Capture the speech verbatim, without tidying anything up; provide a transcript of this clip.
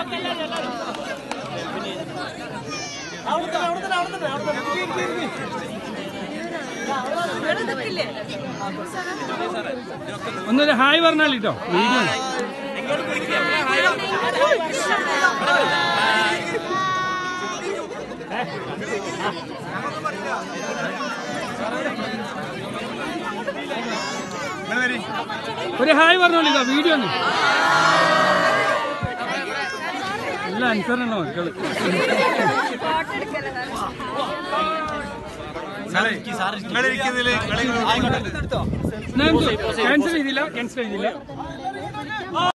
ഒന്നൊരു ഹായ് പറഞ്ഞാളിട്ടോ വീഡിയോ ഒരു ഹായ് പറഞ്ഞോളിട്ടോ വീഡിയോ ഒന്ന് എല്ലാം അനുസരണോ മക്കള് ക്യാൻസൽ ചെയ്തില്ല ക്യാൻസൽ ചെയ്തില്ല